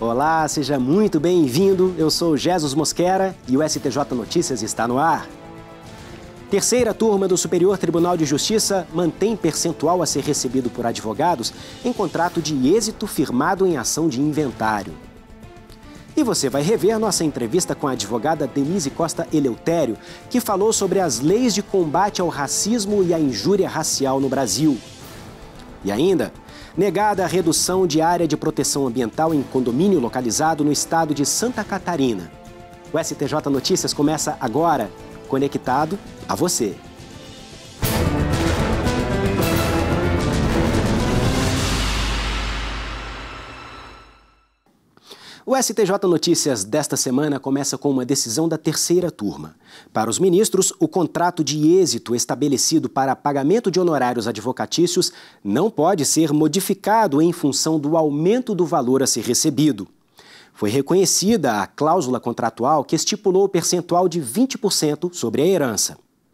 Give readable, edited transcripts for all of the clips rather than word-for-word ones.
Olá, seja muito bem-vindo. Eu sou Jesus Mosquera e o STJ Notícias está no ar. Terceira turma do Superior Tribunal de Justiça mantém percentual a ser recebido por advogados em contrato de êxito firmado em ação de inventário. E você vai rever nossa entrevista com a advogada Denise Costa Eleutério, que falou sobre as leis de combate ao racismo e à injúria racial no Brasil. E ainda, negada a redução de área de proteção ambiental em condomínio localizado no estado de Santa Catarina. O STJ Notícias começa agora, conectado a você. O STJ Notícias desta semana começa com uma decisão da terceira turma. Para os ministros, o contrato de êxito estabelecido para pagamento de honorários advocatícios não pode ser modificado em função do aumento do valor a ser recebido. Foi reconhecida a cláusula contratual que estipulou o percentual de 20% sobre a herança.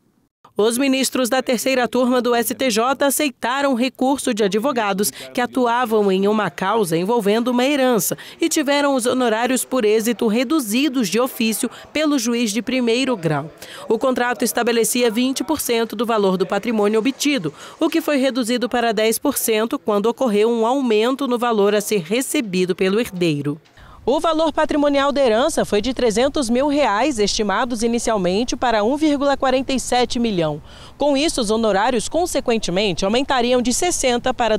Os ministros da terceira turma do STJ aceitaram o recurso de advogados que atuavam em uma causa envolvendo uma herança e tiveram os honorários por êxito reduzidos de ofício pelo juiz de primeiro grau. O contrato estabelecia 20% do valor do patrimônio obtido, o que foi reduzido para 10% quando ocorreu um aumento no valor a ser recebido pelo herdeiro. O valor patrimonial da herança foi de R$ 300 mil, estimados inicialmente para 1,47 milhão. Com isso, os honorários, consequentemente, aumentariam de 60 para R$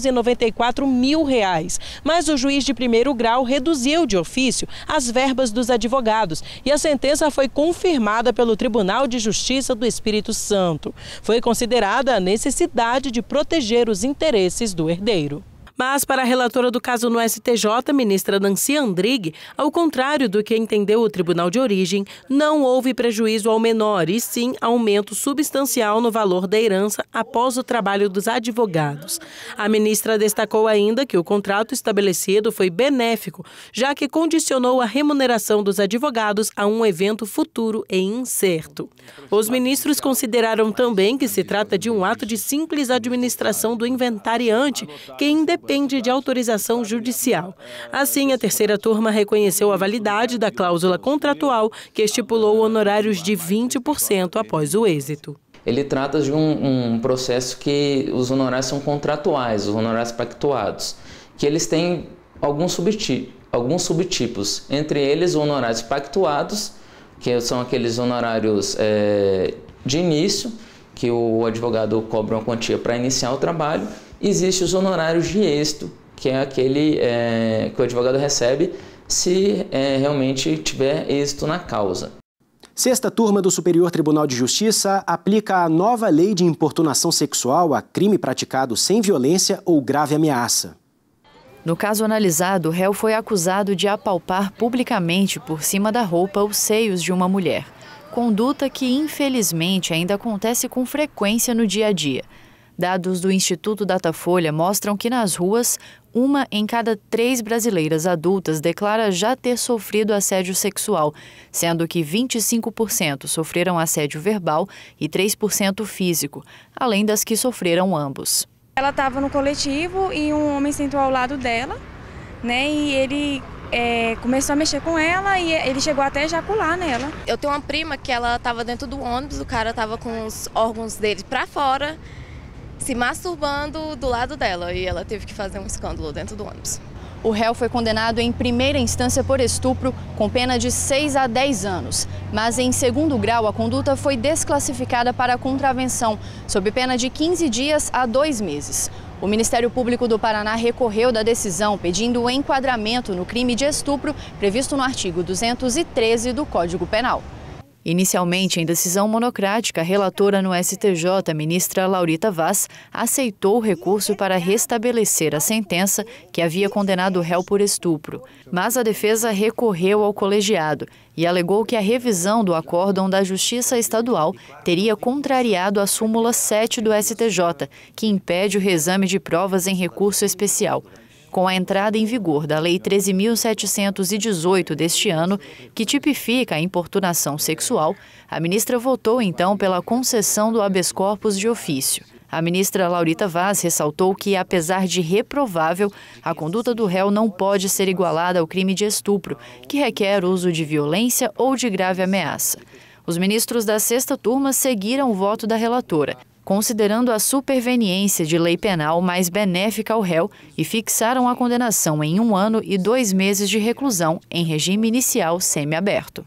294 mil. Mas o juiz de primeiro grau reduziu de ofício as verbas dos advogados e a sentença foi confirmada pelo Tribunal de Justiça do Espírito Santo. Foi considerada a necessidade de proteger os interesses do herdeiro. Mas, para a relatora do caso no STJ, ministra Nancy Andrighi, ao contrário do que entendeu o tribunal de origem, não houve prejuízo ao menor e sim aumento substancial no valor da herança após o trabalho dos advogados. A ministra destacou ainda que o contrato estabelecido foi benéfico, já que condicionou a remuneração dos advogados a um evento futuro e incerto. Os ministros consideraram também que se trata de um ato de simples administração do inventariante, que independe de autorização judicial. Assim, a terceira turma reconheceu a validade da cláusula contratual que estipulou honorários de 20% após o êxito. Ele trata de um processo que os honorários são contratuais, os honorários pactuados, que eles têm alguns subtipos, entre eles honorários pactuados, que são aqueles honorários de início, que o advogado cobra uma quantia para iniciar o trabalho. Existem os honorários de êxito, que é aquele que o advogado recebe se realmente tiver êxito na causa. Sexta turma do Superior Tribunal de Justiça aplica a nova lei de importunação sexual a crime praticado sem violência ou grave ameaça. No caso analisado, o réu foi acusado de apalpar publicamente por cima da roupa os seios de uma mulher. Conduta que, infelizmente, ainda acontece com frequência no dia a dia. Dados do Instituto Datafolha mostram que nas ruas, 1 em cada 3 brasileiras adultas declara já ter sofrido assédio sexual, sendo que 25% sofreram assédio verbal e 3% físico, além das que sofreram ambos. Ela estava no coletivo e um homem sentou ao lado dela, né? E ele começou a mexer com ela e ele chegou até a ejacular nela. Eu tenho uma prima que ela estava dentro do ônibus, o cara estava com os órgãos dele para fora, se masturbando do lado dela, e ela teve que fazer um escândalo dentro do ônibus. O réu foi condenado em primeira instância por estupro, com pena de 6 a 10 anos. Mas em segundo grau, a conduta foi desclassificada para contravenção, sob pena de 15 dias a 2 meses. O Ministério Público do Paraná recorreu da decisão, pedindo o enquadramento no crime de estupro previsto no artigo 213 do Código Penal. Inicialmente, em decisão monocrática, a relatora no STJ, ministra Laurita Vaz, aceitou o recurso para restabelecer a sentença que havia condenado o réu por estupro. Mas a defesa recorreu ao colegiado e alegou que a revisão do acórdão da Justiça Estadual teria contrariado a súmula 7 do STJ, que impede o reexame de provas em recurso especial. Com a entrada em vigor da Lei 13.718 deste ano, que tipifica a importunação sexual, a ministra votou então pela concessão do habeas corpus de ofício. A ministra Laurita Vaz ressaltou que, apesar de reprovável, a conduta do réu não pode ser igualada ao crime de estupro, que requer uso de violência ou de grave ameaça. Os ministros da sexta turma seguiram o voto da relatora, considerando a superveniência de lei penal mais benéfica ao réu e fixaram a condenação em 1 ano e 2 meses de reclusão em regime inicial semiaberto.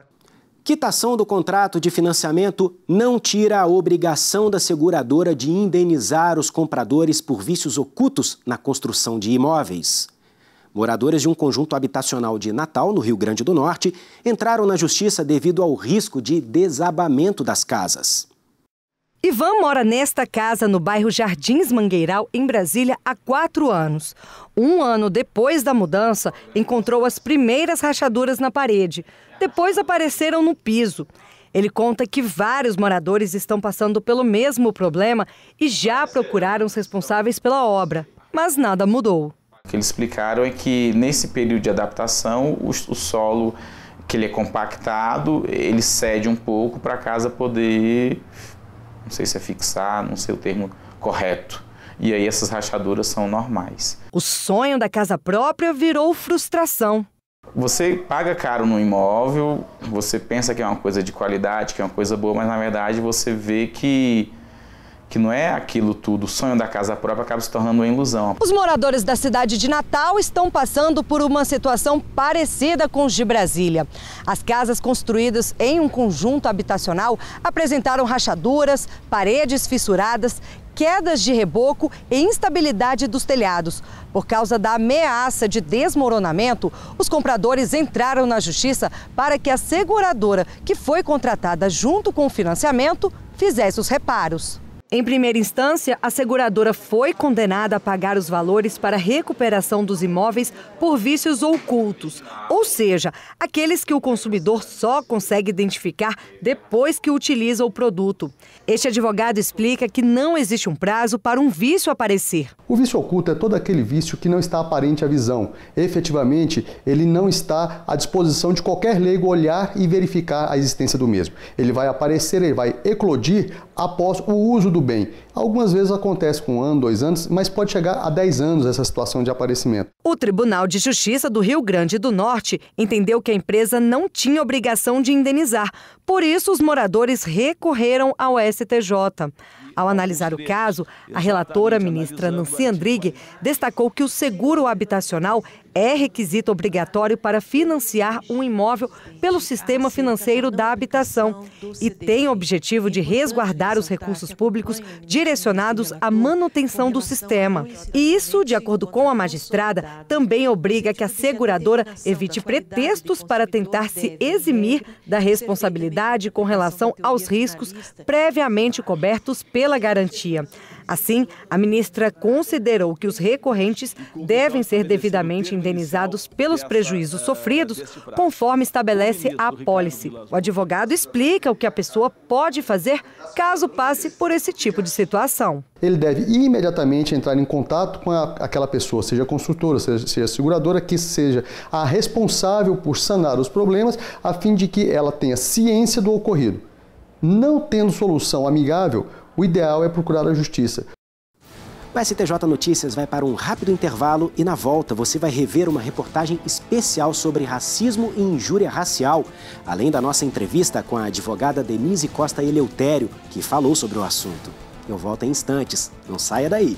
Quitação do contrato de financiamento não tira a obrigação da seguradora de indenizar os compradores por vícios ocultos na construção de imóveis. Moradores de um conjunto habitacional de Natal, no Rio Grande do Norte, entraram na justiça devido ao risco de desabamento das casas. Ivan mora nesta casa no bairro Jardins Mangueiral, em Brasília, há 4 anos. 1 ano depois da mudança, encontrou as primeiras rachaduras na parede. Depois apareceram no piso. Ele conta que vários moradores estão passando pelo mesmo problema e já procuraram os responsáveis pela obra, mas nada mudou. O que eles explicaram é que nesse período de adaptação, o solo, que ele é compactado, ele cede um pouco para a casa poder, não sei se é fixar, não sei o termo correto. E aí essas rachaduras são normais. O sonho da casa própria virou frustração. Você paga caro no imóvel, você pensa que é uma coisa de qualidade, que é uma coisa boa, mas na verdade você vê que não é aquilo tudo. O sonho da casa própria acaba se tornando uma ilusão. Os moradores da cidade de Natal estão passando por uma situação parecida com os de Brasília. As casas construídas em um conjunto habitacional apresentaram rachaduras, paredes fissuradas, quedas de reboco e instabilidade dos telhados. Por causa da ameaça de desmoronamento, os compradores entraram na justiça para que a seguradora, que foi contratada junto com o financiamento, fizesse os reparos. Em primeira instância, a seguradora foi condenada a pagar os valores para a recuperação dos imóveis por vícios ocultos, ou seja, aqueles que o consumidor só consegue identificar depois que utiliza o produto. Este advogado explica que não existe um prazo para um vício aparecer. O vício oculto é todo aquele vício que não está aparente à visão. Efetivamente, ele não está à disposição de qualquer leigo olhar e verificar a existência do mesmo. Ele vai aparecer, ele vai eclodir após o uso do bem. Algumas vezes acontece com 1 ano, 2 anos, mas pode chegar a 10 anos essa situação de aparecimento. O Tribunal de Justiça do Rio Grande do Norte entendeu que a empresa não tinha obrigação de indenizar. Por isso, os moradores recorreram ao STJ. Ao analisar o caso, a relatora, ministra Nancy Andrighi, destacou que o seguro habitacional é requisito obrigatório para financiar um imóvel pelo sistema financeiro da habitação e tem o objetivo de resguardar os recursos públicos direcionados à manutenção do sistema. E isso, de acordo com a magistrada, também obriga que a seguradora evite pretextos para tentar se eximir da responsabilidade com relação aos riscos previamente cobertos pela garantia. Assim, a ministra considerou que os recorrentes devem ser devidamente indenizados pelos prejuízos sofridos, conforme estabelece a apólice. O advogado explica o que a pessoa pode fazer caso passe por esse tipo de situação. Ele deve imediatamente entrar em contato com aquela pessoa, seja a construtora, seja a seguradora, que seja a responsável por sanar os problemas, a fim de que ela tenha ciência do ocorrido. Não tendo solução amigável, o ideal é procurar a justiça. O STJ Notícias vai para um rápido intervalo e, na volta, você vai rever uma reportagem especial sobre racismo e injúria racial, além da nossa entrevista com a advogada Denise Costa Eleutério, que falou sobre o assunto. Eu volto em instantes. Não saia daí.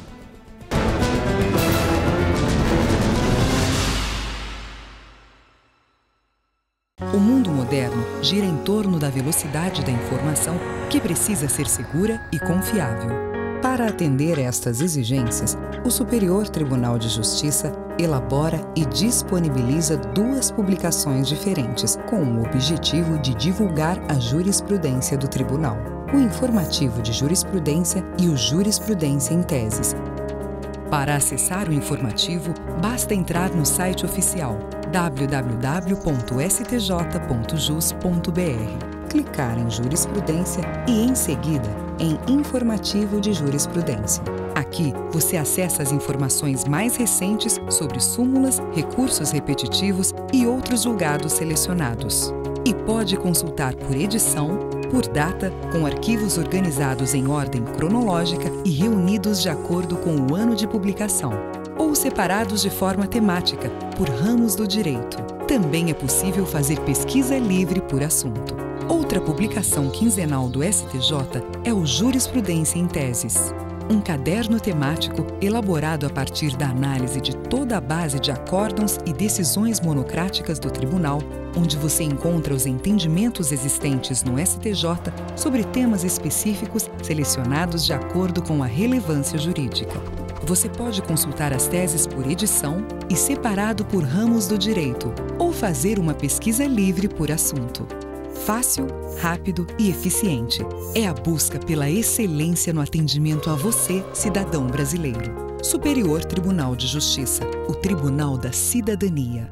O mundo moderno gira em torno da velocidade da informação que precisa ser segura e confiável. Para atender estas exigências, o Superior Tribunal de Justiça elabora e disponibiliza 2 publicações diferentes com o objetivo de divulgar a jurisprudência do Tribunal: o Informativo de Jurisprudência e o Jurisprudência em Teses. Para acessar o informativo, basta entrar no site oficial www.stj.jus.br, clicar em Jurisprudência e, em seguida, em Informativo de Jurisprudência. Aqui, você acessa as informações mais recentes sobre súmulas, recursos repetitivos e outros julgados selecionados. E pode consultar por edição, por data, com arquivos organizados em ordem cronológica e reunidos de acordo com o ano de publicação, ou separados de forma temática, por ramos do direito. Também é possível fazer pesquisa livre por assunto. Outra publicação quinzenal do STJ é o Jurisprudência em Teses, um caderno temático elaborado a partir da análise de toda a base de acórdãos e decisões monocráticas do Tribunal, onde você encontra os entendimentos existentes no STJ sobre temas específicos selecionados de acordo com a relevância jurídica. Você pode consultar as teses por edição e separado por ramos do direito, ou fazer uma pesquisa livre por assunto. Fácil, rápido e eficiente. É a busca pela excelência no atendimento a você, cidadão brasileiro. Superior Tribunal de Justiça, o Tribunal da Cidadania.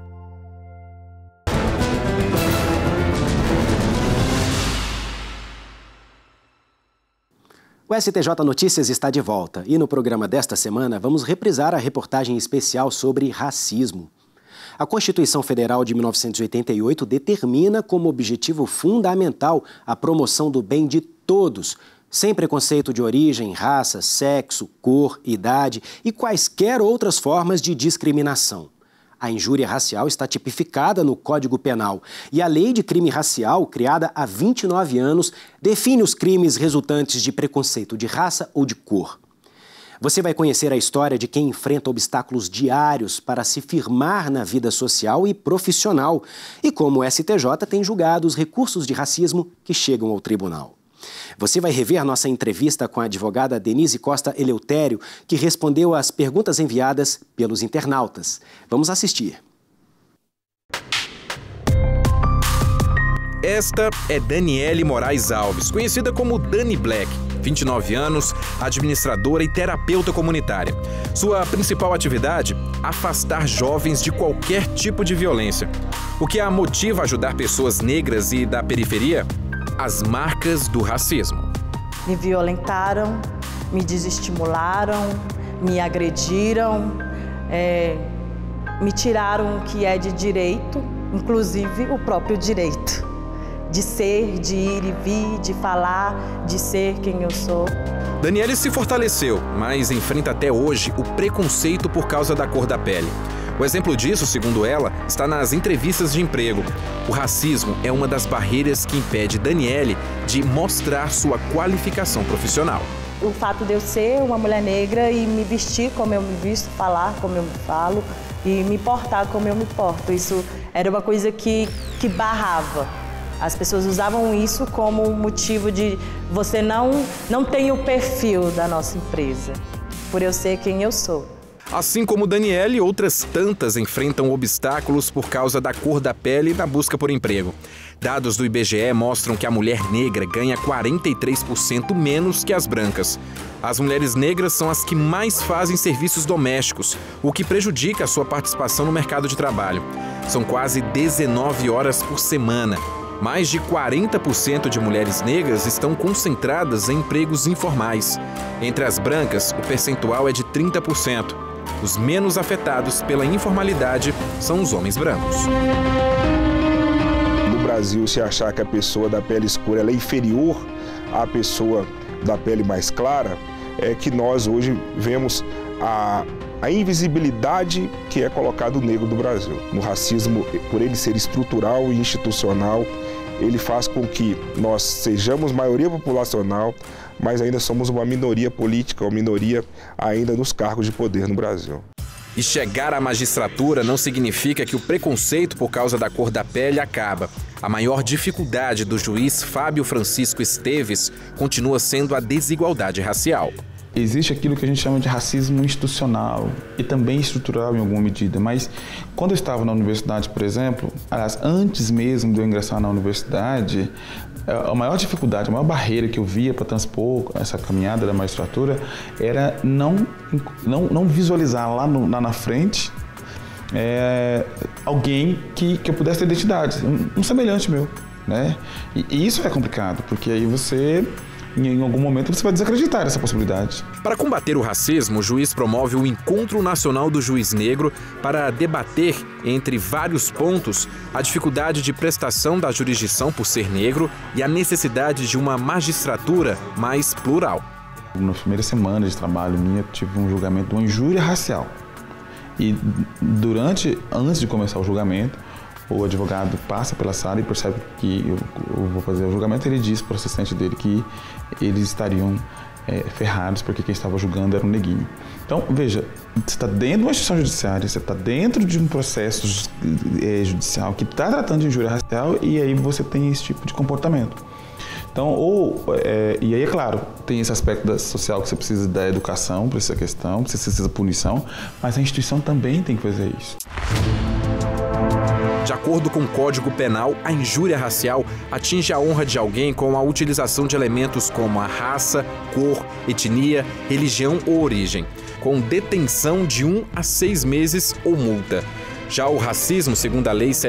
O STJ Notícias está de volta e no programa desta semana vamos reprisar a reportagem especial sobre racismo. A Constituição Federal de 1988 determina como objetivo fundamental a promoção do bem de todos, sem preconceito de origem, raça, sexo, cor, idade e quaisquer outras formas de discriminação. A injúria racial está tipificada no Código Penal e a Lei de Crime Racial, criada há 29 anos, define os crimes resultantes de preconceito de raça ou de cor. Você vai conhecer a história de quem enfrenta obstáculos diários para se firmar na vida social e profissional e como o STJ tem julgado os recursos de racismo que chegam ao tribunal. Você vai rever nossa entrevista com a advogada Denise Costa Eleutério, que respondeu às perguntas enviadas pelos internautas. Vamos assistir. Esta é Daniele Moraes Alves, conhecida como Dani Black, 29 anos, administradora e terapeuta comunitária. Sua principal atividade? Afastar jovens de qualquer tipo de violência. O que a motiva a ajudar pessoas negras e da periferia? As marcas do racismo. Me violentaram, me desestimularam, me agrediram, me tiraram o que é de direito, inclusive o próprio direito. De ser, de ir e vir, de falar, de ser quem eu sou. Daniele se fortaleceu, mas enfrenta até hoje o preconceito por causa da cor da pele. O exemplo disso, segundo ela, está nas entrevistas de emprego. O racismo é uma das barreiras que impede Daniele de mostrar sua qualificação profissional. O fato de eu ser uma mulher negra e me vestir como eu me visto, falar como eu me falo e me portar como eu me porto, isso era uma coisa que barrava. As pessoas usavam isso como motivo de você não tem o perfil da nossa empresa, por eu ser quem eu sou. Assim como Daniele, outras tantas enfrentam obstáculos por causa da cor da pele na busca por emprego. Dados do IBGE mostram que a mulher negra ganha 43% menos que as brancas. As mulheres negras são as que mais fazem serviços domésticos, o que prejudica a sua participação no mercado de trabalho. São quase 19 horas por semana. Mais de 40% de mulheres negras estão concentradas em empregos informais. Entre as brancas, o percentual é de 30%. Os menos afetados pela informalidade são os homens brancos. No Brasil, se achar que a pessoa da pele escura ela é inferior à pessoa da pele mais clara, é que nós hoje vemos a invisibilidade que é colocado o negro do Brasil. No racismo, por ele ser estrutural e institucional, ele faz com que nós sejamos maioria populacional, mas ainda somos uma minoria política, uma minoria ainda nos cargos de poder no Brasil. E chegar à magistratura não significa que o preconceito por causa da cor da pele acaba. A maior dificuldade do juiz Fábio Francisco Esteves continua sendo a desigualdade racial. Existe aquilo que a gente chama de racismo institucional e também estrutural em alguma medida, mas quando eu estava na universidade, por exemplo, aliás, antes mesmo de eu ingressar na universidade, a maior dificuldade, a maior barreira que eu via para transpor essa caminhada da magistratura era não visualizar lá na frente alguém que eu pudesse ter identidade, um semelhante meu, né? E isso é complicado, porque aí você em algum momento você vai desacreditar essa possibilidade. Para combater o racismo, o juiz promove o Encontro Nacional do Juiz Negro para debater, entre vários pontos, a dificuldade de prestação da jurisdição por ser negro e a necessidade de uma magistratura mais plural. Nas primeiras semanas de trabalho minha, eu tive um julgamento de uma injúria racial. E antes de começar o julgamento, o advogado passa pela sala e percebe que eu vou fazer o julgamento. Ele diz para o assistente dele que eles estariam ferrados porque quem estava julgando era um neguinho. Então, veja, você está dentro de uma instituição judiciária, você está dentro de um processo judicial que está tratando de injúria racial e aí você tem esse tipo de comportamento. Então, e aí, é claro, tem esse aspecto social que você precisa da educação para essa questão, você precisa da punição, mas a instituição também tem que fazer isso. De acordo com o Código Penal, a injúria racial atinge a honra de alguém com a utilização de elementos como a raça, cor, etnia, religião ou origem, com detenção de 1 a 6 meses ou multa. Já o racismo, segundo a Lei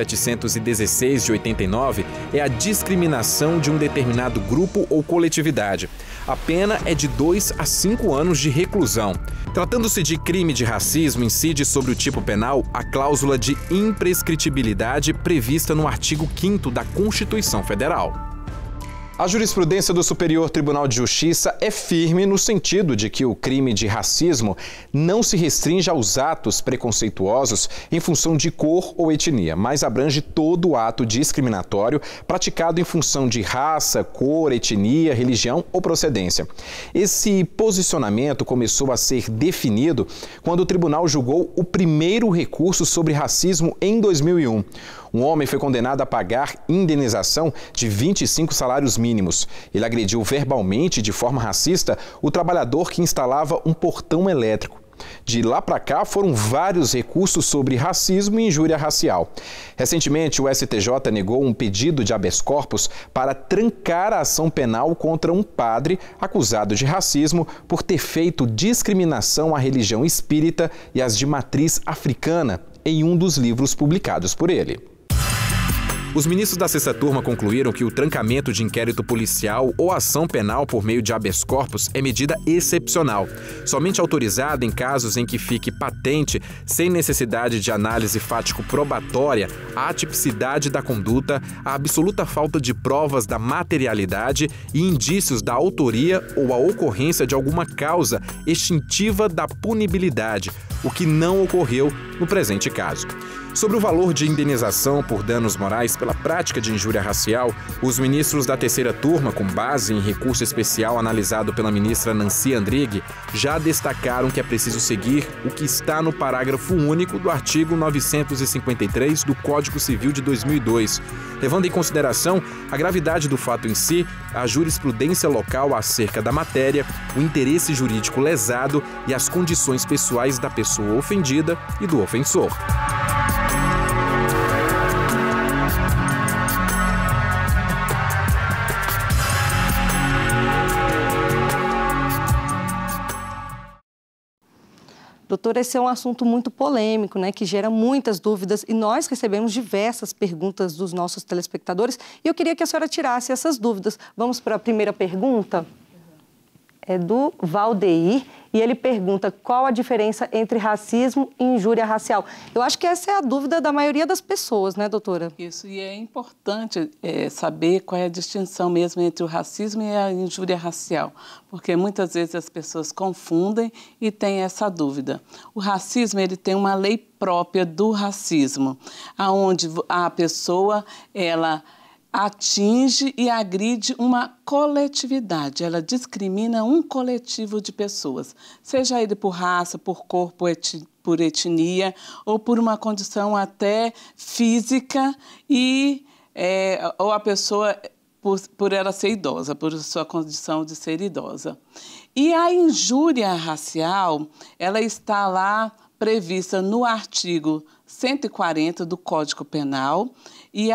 7.716 de 89, é a discriminação de um determinado grupo ou coletividade. A pena é de 2 a 5 anos de reclusão. Tratando-se de crime de racismo, incide sobre o tipo penal a cláusula de imprescritibilidade prevista no artigo 5º da Constituição Federal. A jurisprudência do Superior Tribunal de Justiça é firme no sentido de que o crime de racismo não se restringe aos atos preconceituosos em função de cor ou etnia, mas abrange todo ato discriminatório praticado em função de raça, cor, etnia, religião ou procedência. Esse posicionamento começou a ser definido quando o tribunal julgou o primeiro recurso sobre racismo em 2001. Um homem foi condenado a pagar indenização de 25 salários mínimos. Ele agrediu verbalmente, de forma racista, o trabalhador que instalava um portão elétrico. De lá para cá, foram vários recursos sobre racismo e injúria racial. Recentemente, o STJ negou um pedido de habeas corpus para trancar a ação penal contra um padre acusado de racismo por ter feito discriminação à religião espírita e às de matriz africana em um dos livros publicados por ele. Os ministros da sexta turma concluíram que o trancamento de inquérito policial ou ação penal por meio de habeas corpus é medida excepcional, somente autorizada em casos em que fique patente, sem necessidade de análise fático-probatória, a atipicidade da conduta, a absoluta falta de provas da materialidade e indícios da autoria ou a ocorrência de alguma causa extintiva da punibilidade, o que não ocorreu no presente caso. Sobre o valor de indenização por danos morais pela prática de injúria racial, os ministros da terceira turma, com base em recurso especial analisado pela ministra Nancy Andrighi, já destacaram que é preciso seguir o que está no parágrafo único do artigo 953 do Código Civil de 2002, levando em consideração a gravidade do fato em si, a jurisprudência local acerca da matéria, o interesse jurídico lesado e as condições pessoais da pessoa ofendida e do ofensor. Doutora, esse é um assunto muito polêmico, né, que gera muitas dúvidas e nós recebemos diversas perguntas dos nossos telespectadores e eu queria que a senhora tirasse essas dúvidas. Vamos para a primeira pergunta? É do Valdeir e ele pergunta qual a diferença entre racismo e injúria racial. Eu acho que essa é a dúvida da maioria das pessoas, né, doutora? Isso, e é importante saber qual é a distinção mesmo entre o racismo e a injúria racial, porque muitas vezes as pessoas confundem e têm essa dúvida. O racismo, ele tem uma lei própria do racismo, onde a pessoa, ela atinge e agride uma coletividade, ela discrimina um coletivo de pessoas, seja ele por raça, por cor, por etnia ou por uma condição até física ou a pessoa por ela ser idosa, por sua condição de ser idosa. E a injúria racial, ela está lá prevista no artigo 140 do Código Penal e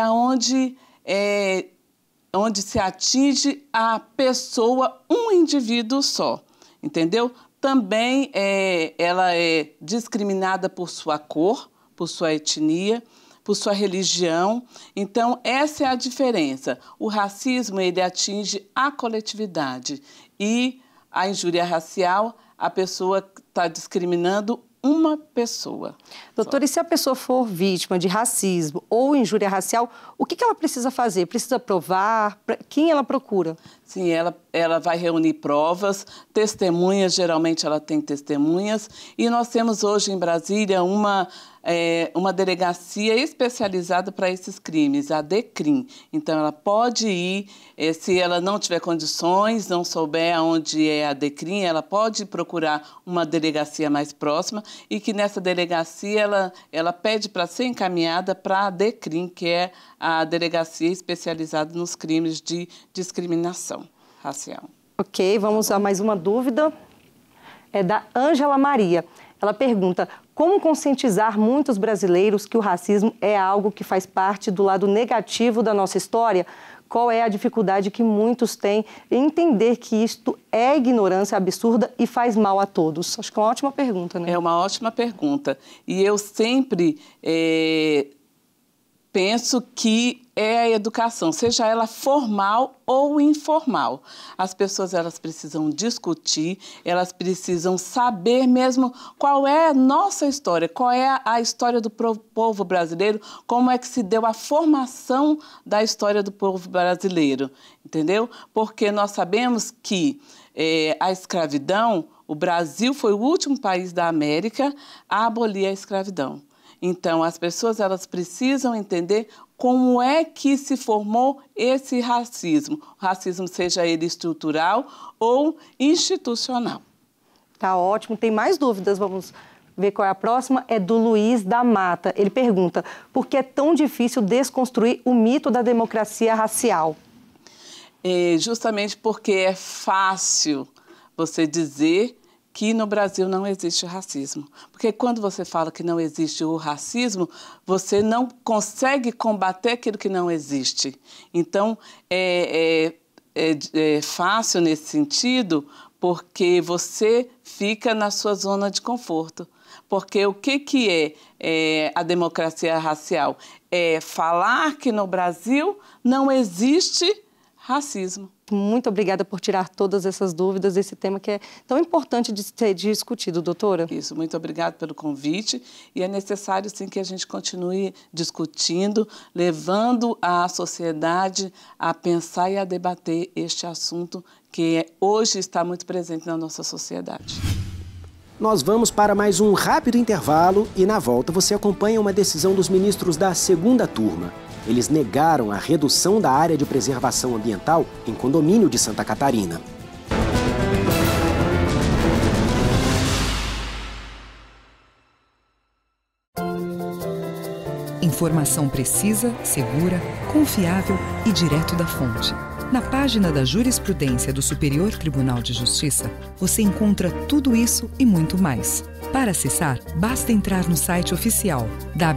onde se atinge a pessoa, um indivíduo só, entendeu? Também ela é discriminada por sua cor, por sua etnia, por sua religião. Então, essa é a diferença. O racismo, ele atinge a coletividade e a injúria racial, a pessoa está discriminando uma pessoa. Doutora, e se a pessoa for vítima de racismo ou injúria racial, o que ela precisa fazer? Precisa provar? Quem ela procura? Sim, ela vai reunir provas, testemunhas, geralmente ela tem testemunhas, e nós temos hoje em Brasília uma delegacia especializada para esses crimes, a DECRIM. Então, ela pode ir, se ela não tiver condições, não souber onde é a DECRIM, ela pode procurar uma delegacia mais próxima e que nessa delegacia ela pede para ser encaminhada para a DECRIM, que é a delegacia especializada nos crimes de discriminação racial. Ok, vamos a mais uma dúvida. É da Ângela Maria. Ela pergunta: como conscientizar muitos brasileiros que o racismo é algo que faz parte do lado negativo da nossa história? Qual é a dificuldade que muitos têm em entender que isto é ignorância absurda e faz mal a todos? Acho que é uma ótima pergunta, né? É uma ótima pergunta. E eu sempre penso que é a educação, seja ela formal ou informal. As pessoas, elas precisam discutir, elas precisam saber mesmo qual é a nossa história, qual é a história do povo brasileiro, como é que se deu a formação da história do povo brasileiro, entendeu? Porque nós sabemos que a escravidão, o Brasil foi o último país da América a abolir a escravidão. Então, as pessoas, elas precisam entender como é que se formou esse racismo. O racismo, seja ele estrutural ou institucional. Tá ótimo. Tem mais dúvidas? Vamos ver qual é a próxima. É do Luiz da Mata. Ele pergunta: por que é tão difícil desconstruir o mito da democracia racial? Justamente porque é fácil você dizer que no Brasil não existe racismo. Porque quando você fala que não existe o racismo, você não consegue combater aquilo que não existe. Então, é fácil nesse sentido, porque você fica na sua zona de conforto. Porque o que é a democracia racial? É falar que no Brasil não existe racismo. Muito obrigada por tirar todas essas dúvidas desse tema que é tão importante de ser discutido, doutora. Isso, muito obrigada pelo convite. E é necessário, sim, que a gente continue discutindo, levando a sociedade a pensar e a debater este assunto que hoje está muito presente na nossa sociedade. Nós vamos para mais um rápido intervalo e, na volta, você acompanha uma decisão dos ministros da segunda turma. Eles negaram a redução da área de preservação ambiental em condomínio de Santa Catarina. Informação precisa, segura, confiável e direto da fonte. Na página da Jurisprudência do Superior Tribunal de Justiça, você encontra tudo isso e muito mais. Para acessar, basta entrar no site oficial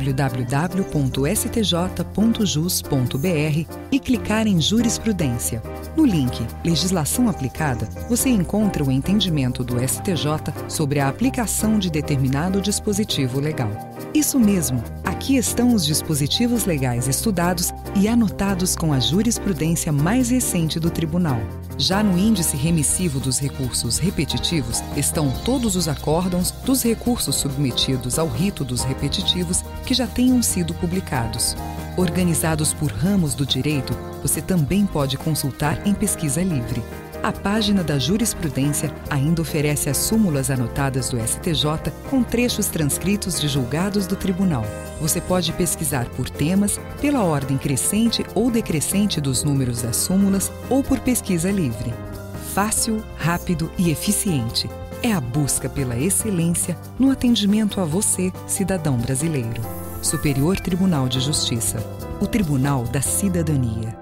www.stj.jus.br e clicar em Jurisprudência. No link Legislação Aplicada, você encontra o entendimento do STJ sobre a aplicação de determinado dispositivo legal. Isso mesmo, aqui estão os dispositivos legais estudados e anotados com a jurisprudência mais recente do Tribunal. Já no índice remissivo dos recursos repetitivos estão todos os acórdãos dos recursos submetidos ao rito dos repetitivos que já tenham sido publicados. Organizados por ramos do direito, você também pode consultar em pesquisa livre. A página da Jurisprudência ainda oferece as súmulas anotadas do STJ com trechos transcritos de julgados do Tribunal. Você pode pesquisar por temas, pela ordem crescente ou decrescente dos números das súmulas ou por pesquisa livre. Fácil, rápido e eficiente. É a busca pela excelência no atendimento a você, cidadão brasileiro. Superior Tribunal de Justiça. O Tribunal da Cidadania.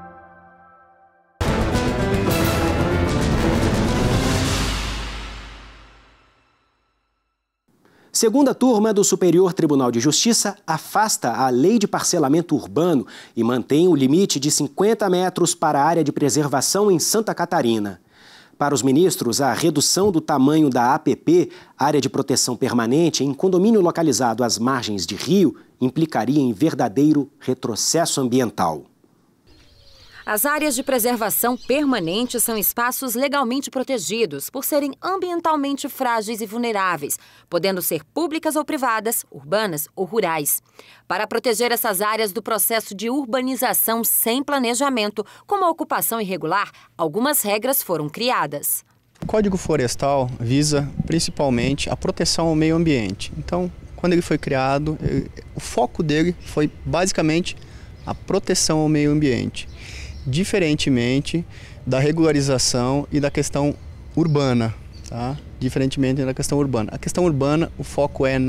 Segunda turma do Superior Tribunal de Justiça afasta a lei de parcelamento urbano e mantém o limite de 50 metros para a área de preservação em Santa Catarina. Para os ministros, a redução do tamanho da APP, Área de Proteção Permanente, em condomínio localizado às margens de rio, implicaria em verdadeiro retrocesso ambiental. As áreas de preservação permanente são espaços legalmente protegidos por serem ambientalmente frágeis e vulneráveis, podendo ser públicas ou privadas, urbanas ou rurais. Para proteger essas áreas do processo de urbanização sem planejamento, como a ocupação irregular, algumas regras foram criadas. O Código Florestal visa principalmente a proteção ao meio ambiente. Então, quando ele foi criado, o foco dele foi basicamente a proteção ao meio ambiente, diferentemente da regularização e da questão urbana, tá? Diferentemente da questão urbana. A questão urbana, o foco é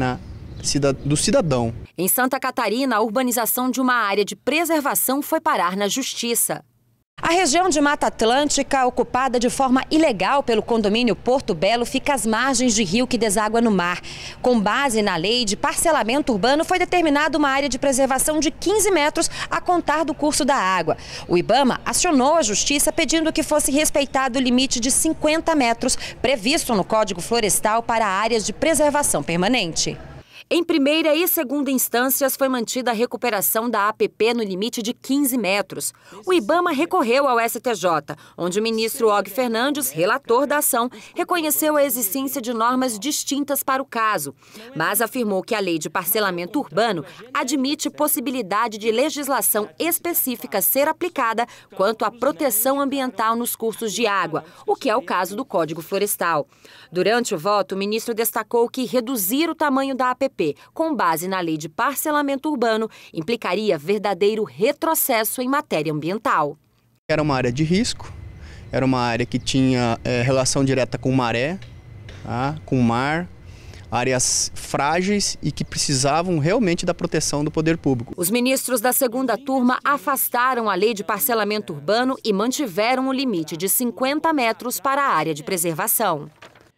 do cidadão. Em Santa Catarina, a urbanização de uma área de preservação foi parar na Justiça. A região de Mata Atlântica, ocupada de forma ilegal pelo condomínio Porto Belo, fica às margens de rio que deságua no mar. Com base na lei de parcelamento urbano, foi determinada uma área de preservação de 15 metros a contar do curso da água. O IBAMA acionou a Justiça pedindo que fosse respeitado o limite de 50 metros previsto no Código Florestal para áreas de preservação permanente. Em primeira e segunda instâncias, foi mantida a recuperação da APP no limite de 15 metros. O IBAMA recorreu ao STJ, onde o ministro Og Fernandes, relator da ação, reconheceu a existência de normas distintas para o caso, mas afirmou que a lei de parcelamento urbano admite possibilidade de legislação específica ser aplicada quanto à proteção ambiental nos cursos de água, o que é o caso do Código Florestal. Durante o voto, o ministro destacou que reduzir o tamanho da APP com base na lei de parcelamento urbano, implicaria verdadeiro retrocesso em matéria ambiental. Era uma área de risco, era uma área que tinha relação direta com maré, tá? Com mar, áreas frágeis e que precisavam realmente da proteção do poder público. Os ministros da segunda turma afastaram a lei de parcelamento urbano e mantiveram o limite de 50 metros para a área de preservação.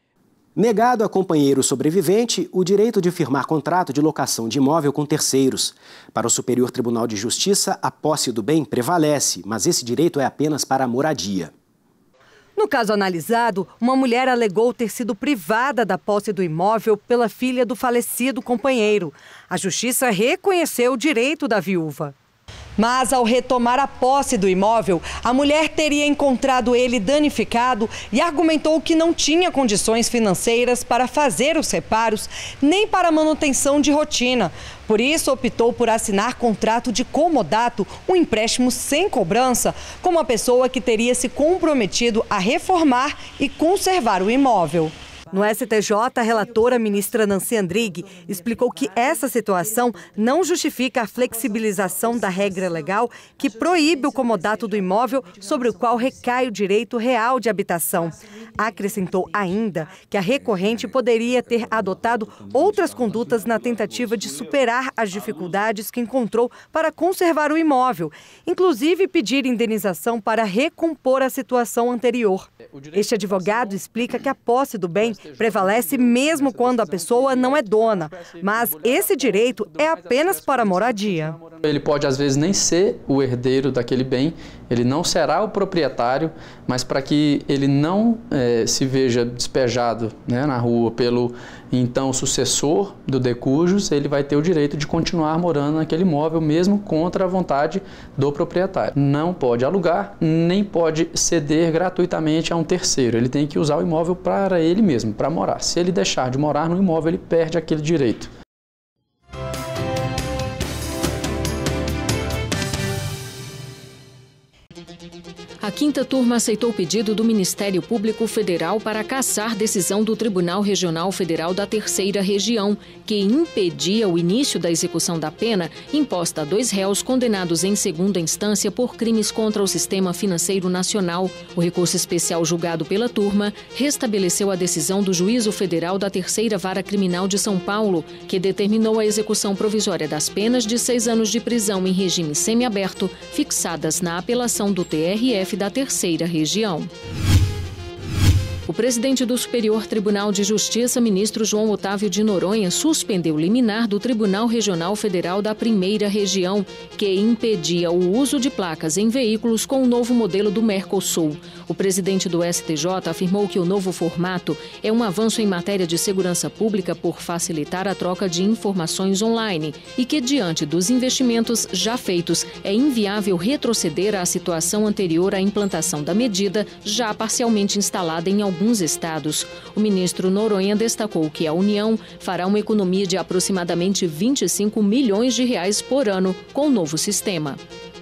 Negado a companheiro sobrevivente o direito de firmar contrato de locação de imóvel com terceiros. Para o Superior Tribunal de Justiça, a posse do bem prevalece, mas esse direito é apenas para a moradia. No caso analisado, uma mulher alegou ter sido privada da posse do imóvel pela filha do falecido companheiro. A Justiça reconheceu o direito da viúva. Mas, ao retomar a posse do imóvel, a mulher teria encontrado ele danificado e argumentou que não tinha condições financeiras para fazer os reparos, nem para manutenção de rotina. Por isso, optou por assinar contrato de comodato, um empréstimo sem cobrança, com uma pessoa que teria se comprometido a reformar e conservar o imóvel. No STJ, a relatora ministra Nancy Andrighi explicou que essa situação não justifica a flexibilização da regra legal que proíbe o comodato do imóvel sobre o qual recai o direito real de habitação. Acrescentou ainda que a recorrente poderia ter adotado outras condutas na tentativa de superar as dificuldades que encontrou para conservar o imóvel, inclusive pedir indenização para recompor a situação anterior. Este advogado explica que a posse do bem prevalece mesmo quando a pessoa não é dona, mas esse direito é apenas para a moradia. Ele pode, às vezes, nem ser o herdeiro daquele bem, ele não será o proprietário, mas para que ele não se veja despejado, né, na rua pelo, então, sucessor do de cujus, ele vai ter o direito de continuar morando naquele imóvel, mesmo contra a vontade do proprietário. Não pode alugar, nem pode ceder gratuitamente a um terceiro. Ele tem que usar o imóvel para ele mesmo, para morar. Se ele deixar de morar no imóvel, ele perde aquele direito. A quinta turma aceitou o pedido do Ministério Público Federal para cassar decisão do Tribunal Regional Federal da Terceira Região, que impedia o início da execução da pena imposta a 2 réus condenados em segunda instância por crimes contra o sistema financeiro nacional. O recurso especial julgado pela turma restabeleceu a decisão do Juízo Federal da Terceira Vara Criminal de São Paulo, que determinou a execução provisória das penas de 6 anos de prisão em regime semiaberto, fixadas na apelação do TRF da Terceira Região. O presidente do Superior Tribunal de Justiça, ministro João Otávio de Noronha, suspendeu o liminar do Tribunal Regional Federal da Primeira Região, que impedia o uso de placas em veículos com o novo modelo do Mercosul. O presidente do STJ afirmou que o novo formato é um avanço em matéria de segurança pública por facilitar a troca de informações online e que, diante dos investimentos já feitos, é inviável retroceder à situação anterior à implantação da medida, já parcialmente instalada em alguns estados. O ministro Noronha destacou que a União fará uma economia de aproximadamente 25 milhões de reais por ano com o novo sistema.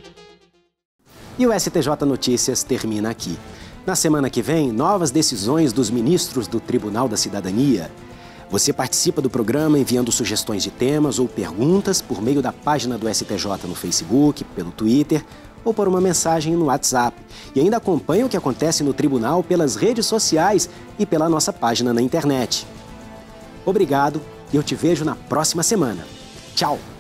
E o STJ Notícias termina aqui. Na semana que vem, novas decisões dos ministros do Tribunal da Cidadania. Você participa do programa enviando sugestões de temas ou perguntas por meio da página do STJ no Facebook, pelo Twitter ou por uma mensagem no WhatsApp. E ainda acompanha o que acontece no tribunal pelas redes sociais e pela nossa página na internet. Obrigado e eu te vejo na próxima semana. Tchau!